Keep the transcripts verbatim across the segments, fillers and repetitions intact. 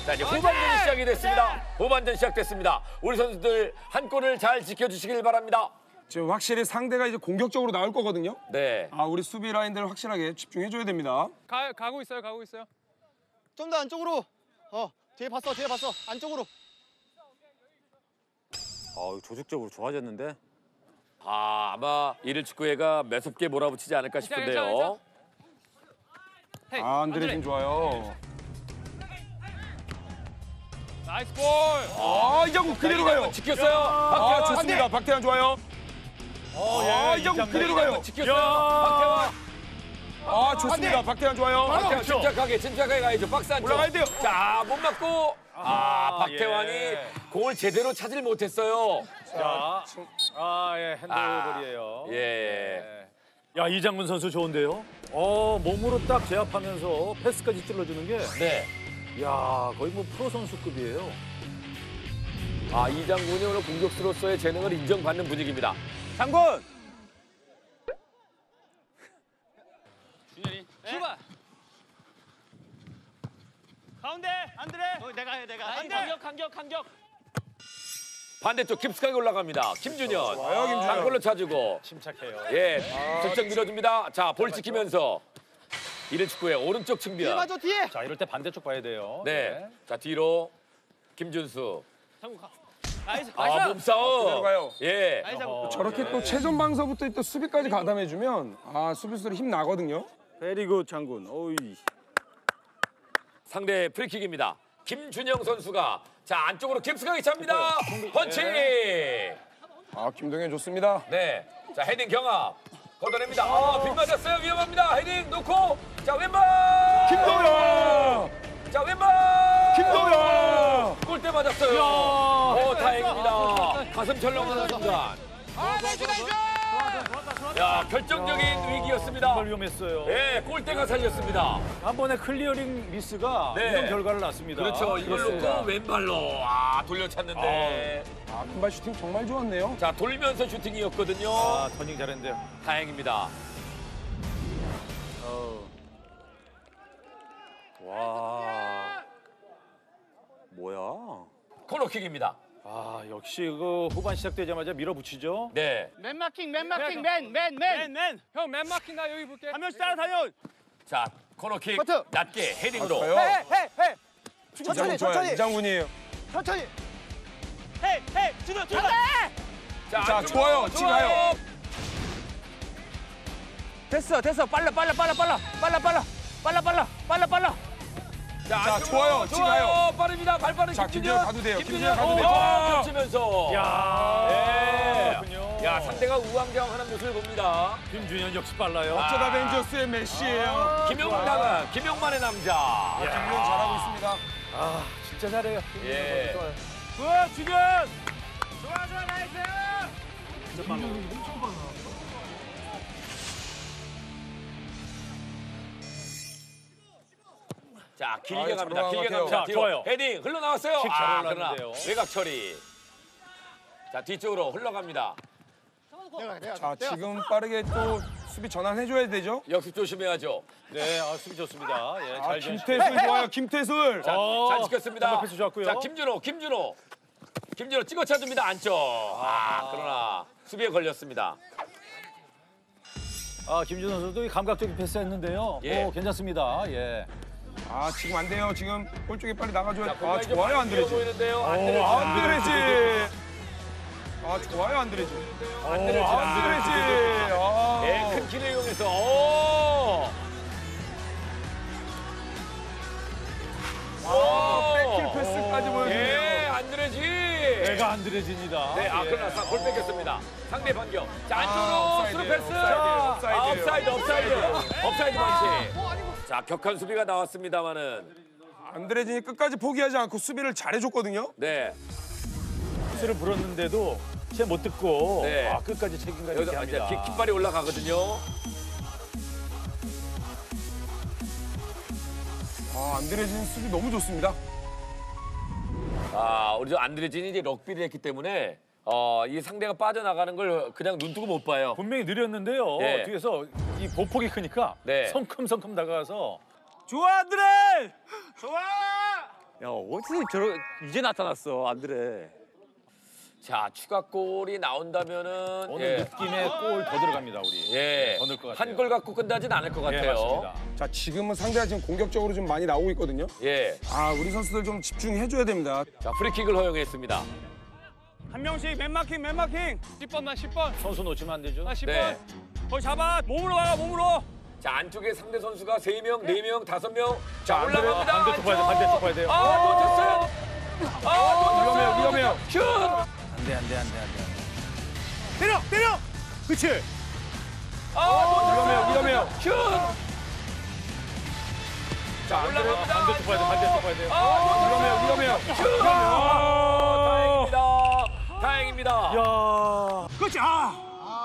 자, 이제 후반전이 시작이 됐습니다. 후반전 시작됐습니다. 우리 선수들 한 골을 잘 지켜주시길 바랍니다. 지금 확실히 상대가 이제 공격적으로 나올 거거든요. 네. 아, 우리 수비 라인들 확실하게 집중해줘야 됩니다. 가, 가고 있어요, 가고 있어요. 좀 더 안쪽으로. 어, 뒤에 봤어, 뒤에 봤어. 안쪽으로. 어, 조직적으로 좋아졌는데. 아, 아마 이를 축구회가 매섭게 몰아붙이지 않을까 싶은데요. 헤이, 아, 안드레진 좋아요. 나이스 볼. 아, 이장국 그대로 가요. 지켰어요. 아, 박태환. 좋습니다. 박태환 좋아요. 아, 이장국 그대로 가요. 지켰어요. 박태환. 아, 좋습니다. 박태환 좋아요. 박태환 침착하게, 침착하게 가야죠. 박스 안쪽. 올라가야 돼요. 자, 못 맞고. 아, 박태환이 예. 공을 제대로 찾질 못했어요. 자, 아, 예, 핸드볼이에요. 예. 야, 이장군 선수 좋은데요? 어, 몸으로 딱 제압하면서 패스까지 찔러주는 게, 네. 야, 거의 뭐 프로 선수급이에요. 아, 이 장군이 오늘 공격수로서의 재능을 인정받는 분위기입니다. 장군! 준현이. 출발. 가운데. 안드레. 어, 내가 해, 내가. 나인 간격, 간격, 간격. 반대쪽 깊숙하게 올라갑니다. 김준현. 좋아요, 김준현. 한 골로 차주고. 침착해요. 예, 슬쩍 밀어줍니다. 자, 볼 지키면서 이를 축구의 오른쪽 뒤에 측면. 봐줘, 뒤에. 자, 이럴 때 반대쪽 봐야 돼요. 네, 자 뒤로 김준수. 장군 가. 나이스. 아, 나이스. 몸싸움. 그대로 가요. 예. 나이스 장군. 저렇게 또 최전 방서부터 또 수비까지 가담해주면 아, 수비수들 힘 나거든요. 베리굿 장군. 어이. 상대 프리킥입니다. 김준영 선수가 자 안쪽으로 깊숙하게 찹니다. 펀치. 아, 김동현 좋습니다. 네, 자 헤딩 경합 걷어냅니다. 아, 빗 맞았어요. 위험합니다. 헤딩 놓고 자 왼발. 김동현! 자 왼발. 김동현! 골대 맞았어요. 오, 다행입니다. 가슴 철렁하는 순간. 아, 나이스, 나이스. 야, 결정적인 위기였습니다. 정말 위험했어요. 예, 골대가 살렸습니다. 한 번의 클리어링 미스가 네. 이런 결과를 낳습니다. 그렇죠. 이걸 그렇습니다. 놓고 왼발로 아 돌려찼는데. 아, 왼발 슈팅 정말 좋았네요. 자, 돌면서 슈팅이었거든요. 아, 터닝 잘했는데요. 다행입니다. 어. 와. 뭐야? 코너킥입니다. 아, 역시 그 후반 시작되자마자 밀어붙이죠. 네. 맨 마킹, 맨 마킹, 맨, 맨, 맨. 맨. 형, 맨 마킹 나 여기 볼게. 한 명씩 따라다녀. 자, 코너킥 커트. 낮게 헤딩으로. 좋아요. 해, 해, 해. 이장군 좋아요. 이장군이에요. 천천히. 헤이, 헤이. 준호, 출발. 자, 자, 안쪽으로, 좋아요. 지금 가요. 됐어, 됐어. 빨라, 빨라, 빨라, 빨라. 빨라, 빨라. 빨라, 빨라. 빨라, 빨라. 자, 자, 안쪽으로, 좋아요. 지금 가요. 빠릅니다. 발 빠른 자, 김준현. 김준현 가도 돼요. 김준현 가도 돼요. 오, 겹치면서. 야. 예. 그렇군요. 야, 상대가 우왕좌왕하는 모습을 봅니다. 김준현 역시 빨라요. 어쩌다 벤져스의 메시예요. 김용만은 김용만의 남자. 아, 김동현 잘하고 있습니다. 아, 진짜 잘해요. 예. 좋아요. 좋아, 준현. 좋아, 좋아, 나이스. 자, 길게 아, 갑니다. 잘 길게 올라간 것 갑니다. 같아요. 뒤로. 자, 좋아요. 헤딩 흘러나왔어요. 킥잘 아, 그러나 올라갔는데요. 외곽 처리. 자, 뒤쪽으로 흘러갑니다. 내가, 내가. 자, 내가. 지금 빠르게 또 수비 전환해줘야 되죠. 역습 조심해야죠. 네, 아, 수비 좋습니다. 예, 아, 잘 김태술 좋아요. 김태술. 자, 어, 잘 지켰습니다. 한번 패스 좋았고요. 자, 김준호, 김준호. 김준호 찍어 차줍니다. 안쪽. 아, 그러나 수비에 걸렸습니다. 아, 김준호 선수도 감각적인 패스했는데요. 예. 오, 괜찮습니다. 예. 아, 지금 안 돼요. 지금 골 쪽에 빨리 나가줘야 자, 돼. 아, 공간이 좀 좋아요. 많이 비어 안드레지. 보이는데요. 오, 안드레지. 안드레지. 아, 좋아요. 안드레지. 안드레지. 오, 안드레지. 아. 예, 큰 길을 이용해서. 오! 아, 오! 백힐 패스까지 보여주네요. 예, 안드레지. 내가 안드레진이다. 네, 아, 예. 그러나 볼 뺏겼습니다. 상대 반격. 자, 안쪽으로 아, 스루 업사이드예요, 패스. 업사이드예요, 아, 업사이드예요. 업사이드, 업사이드. 업사이드 반치. 자, 격한 수비가 나왔습니다만은. 안드레진이 끝까지 포기하지 않고 수비를 잘해줬거든요. 네. 패스를 불었는데도 진짜 못 듣고 네. 아, 끝까지 책임감 있게 여기서 이제 합니다. 깃- 깃발이 올라가거든요. 아, 안드레진 수비 너무 좋습니다. 아, 우리 저 안드레진이 이제 럭비를 했기 때문에 어, 이 상대가 빠져나가는 걸 그냥 눈 뜨고 못 봐요. 분명히 느렸는데요. 예. 뒤에서 이 보폭이 크니까 네. 성큼성큼 다가가서 좋아, 안드레. 좋아. 야, 어디서 저러 이제 나타났어, 안드레. 자, 추가골이 나온다면은 오늘 예. 느낌의 골 더 들어갑니다, 우리. 예. 더 넣을 것 같아요. 한 골 갖고 끝나진 않을 것 예, 같아요. 맞습니다. 자, 지금은 상대가 지금 공격적으로 좀 많이 나오고 있거든요. 예. 아, 우리 선수들 좀 집중해줘야 됩니다. 자, 프리킥을 허용했습니다. 한 명씩 맨마킹, 맨마킹. 십 번, 나 십 번. 선수 놓치면 안 되죠? 나 십 번. 네. 거기 잡아. 몸으로 가요, 몸으로. 자, 안쪽에 상대 선수가 세 명, 네 명, 다섯 명. 자, 안드레, 올라갑니다. 반대쪽 봐야 돼, 반대쪽 봐야 돼요. 아, 놓쳤어요. 아, 놓쳤어요. 위험해요, 위험해요. 슛! 안 돼, 안 돼, 안 돼, 안 돼. 때려, 때려. 그렇지. 아, 위험해요, 위험해요. 슛! 자, 올라갑니다. 반대쪽 봐야 돼, 반대쪽 봐야 돼요. 아, 위험해요, 위험해요. 슛! 아, 다행입니다. 다행입니다. 야, 그렇지. 아.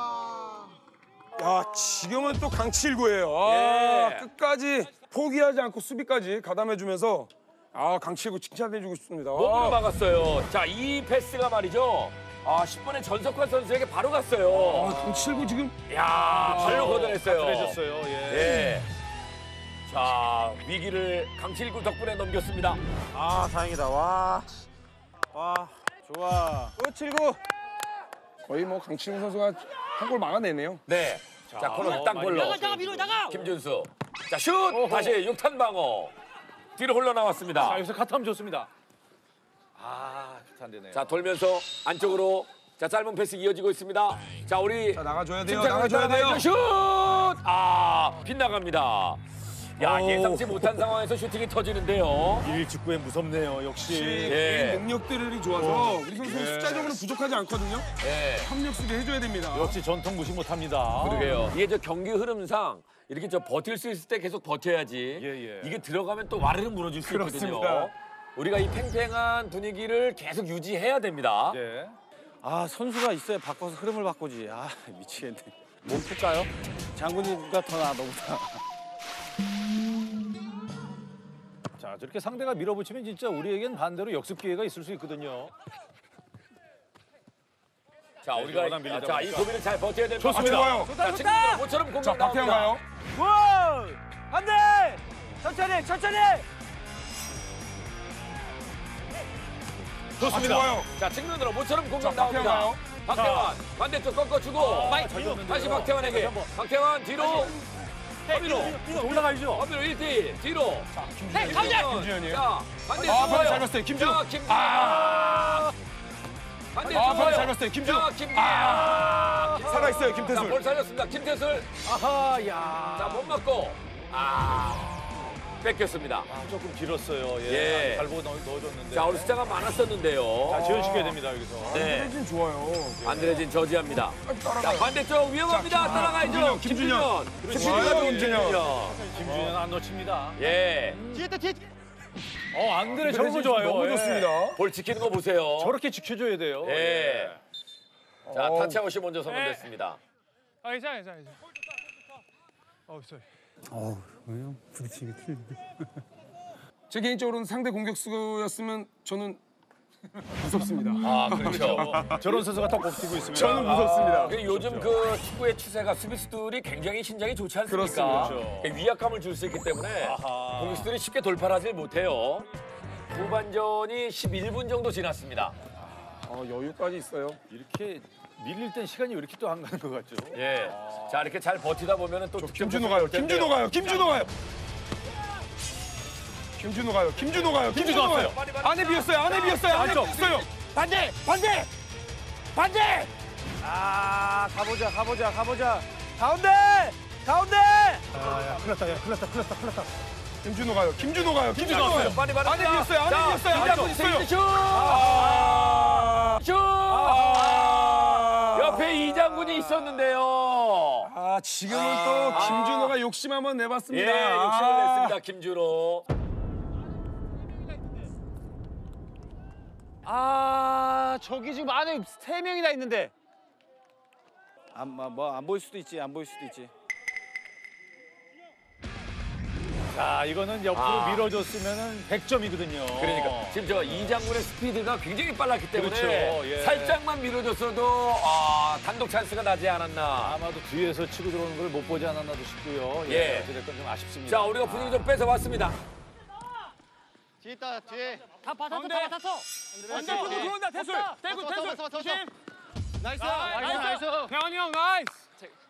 야, 지금은 또 강칠구예요. 아, 예. 끝까지 포기하지 않고 수비까지 가담해주면서 아, 강칠구 칭찬해주고 싶습니다. 몸으로 아, 막았어요. 자, 이 패스가 말이죠. 아, 십 번에 전석환 선수에게 바로 갔어요. 아, 강칠구 지금 야, 발로 걷어냈어요. 그래졌어요. 예. 예. 자, 위기를 강칠구 덕분에 넘겼습니다. 아, 다행이다. 와. 와. 좋아. 칠구. 거의 뭐 강칠구 선수가 한 골 막아내네요. 네. 자, 코너 땅볼로. 나가, 나가, 밀어, 나가. 김준수. 자, 슛! 다시 육탄 방어. 뒤로 흘러나왔습니다. 자, 여기서 카트하면 좋습니다. 아, 카트 안 되네요. 자, 돌면서 안쪽으로. 자, 짧은 패스 이어지고 있습니다. 자, 우리 자, 나가줘야 돼요, 침착하게 나가줘야 돼요. 따라가야죠. 슛! 아, 빗나갑니다. 야, 오. 예상치 못한 상황에서 슈팅이 터지는데요. 일일 직구에 무섭네요, 역시. 예. 개인 능력들이 좋아서 우리 선수 숫자적으로 부족하지 않거든요. 예. 협력 수비 해줘야 됩니다. 역시 전통 무시 못합니다. 그러게요. 이게 저 경기 흐름상 이렇게 저 버틸 수 있을 때 계속 버텨야지. 예, 예. 이게 들어가면 또 와르르 무너질 수 있거든요. 그렇습니다. 우리가 이 팽팽한 분위기를 계속 유지해야 됩니다. 예. 아, 선수가 있어야 바꿔서 흐름을 바꾸지. 아, 미치겠네. 몸 풀까요? 장군이가 더 나아, 너보다. 자, 저렇게 상대가 밀어붙이면 진짜 우리에겐 반대로 역습 기회가 있을 수 있거든요. 자, 네, 우리가 워낙 밀리다 아, 자, 이 보니까. 고비를 잘 버텨야 됩니다. 좋습니다. 좋아요. 자, 지금 모처럼 공격 자, 박태환 나옵니다. 가요. 와! 안 돼! 천천히, 천천히! 좋습니다. 좋아요. 자, 측면으로 모처럼 공격 자, 박태환 나옵니다. 가요. 박태환 반대쪽 꺾어주고 잘 줬는데요. 다시 박태환에게 박태환 뒤로 허미로 올라가야죠. 허미로 일 대 일 뒤로 네, 가자! 김준현이에요. 자 반대 아, 좋아요. 반대 잘 봤어요. 김준호. 자, 김준호 아 반대 아, 좋아요. 반대 잘 봤어요. 김준호. 자, 김준호 아 살아있어요, 자, 김태술. 볼 살렸습니다. 김태술 아하, 야. 자, 못 맞고 아 뺏겼습니다. 조금 길었어요. 예. 예. 잘 보고 넣, 넣어줬는데. 자, 우리 숫자가 많았었는데요. 자, 지연시켜야 됩니다, 여기서. 네. 안드레진 좋아요. 안드레진 저지합니다. 자, 따라가요. 반대쪽 위험합니다. 자, 따라가야죠. 김준현, 김준현. 김준현. 좋아요, 김준현. 김준현. 김준현 안 놓칩니다. 예. 뒤에 있다 뒤에. 어, 안드레 정말 좋아요. 너무 예. 좋습니다. 볼 지키는 거 보세요. 저렇게 지켜줘야 돼요. 예. 자, 어우. 타치아웃이 먼저 선언됐습니다. 아, 괜찮아, 괜찮아, 괜찮아. 어, 쏘리. 제 개인적으로는 상대 공격수였으면 저는 무섭습니다. 아, 그렇죠. 저런 선수가 딱 버티고 있습니다. 저는 무섭습니다. 그 요즘 그 축구의 추세가 수비수들이 굉장히 신장이 좋지 않습니까? 그렇습니다. 그렇죠. 그 위압감을 줄 수 있기 때문에 공격수들이 쉽게 돌파를 하지 못해요. 후반전이 십일 분 정도 지났습니다. 어, 여유까지 있어요. 이렇게 밀릴 땐 시간이 왜 이렇게 또 안 가는 것 같죠? 예. 자, 이렇게 잘 버티다 보면은 또 득점 김준호 가요. 올 텐데요. 김준호 가요. 김준호 가요. 김준호 가요. 김준호 가요. 김준호 가요. 안에 비었어요. 안에 비었어요. 안에 안쪽. 비었어요. 반대! 반대! 반대! 아, 가보자, 가보자, 가보자. 가운데! 가운데! 김준호 가요. 김준호 가요. 김준호 자, 가요. 빨리 빨리. 안에 비었어요. 안에 자, 비었어요. 안에 김장군 비었어요. 슛! 아. 슛! 옆에 이장군이 있었는데요. 아, 지금은 또 김준호가 욕심 한번 내봤습니다. 예, 욕심을 아. 냈습니다. 김준호. 아, 저기 지금 안에 세 명이나 있는데. 안, 뭐, 안 보일 수도 있지, 안 보일 수도 있지. 자, 이거는 옆으로 아. 밀어줬으면 백 점이거든요. 그러니까 지금 저 이장군의 스피드가 굉장히 빨랐기 때문에 그렇죠, 예. 살짝만 밀어줬어도 아, 단독 찬스가 나지 않았나. 아마도 뒤에서 치고 들어오는 걸 못 보지 않았나도 싶고요. 예. 어찌됐건 좀 아쉽습니다. 자, 우리가 분위기 좀 뺏어왔습니다. 뒤에 있다 뒤에. 다 받았어, 가운데. 다 받았어. 반대쪽으로 들어온다 태술. 태구 왔어, 태술. 왔어, 왔어, 조심. 나이스. 나이스, 나이스. 태원이 형 나이스.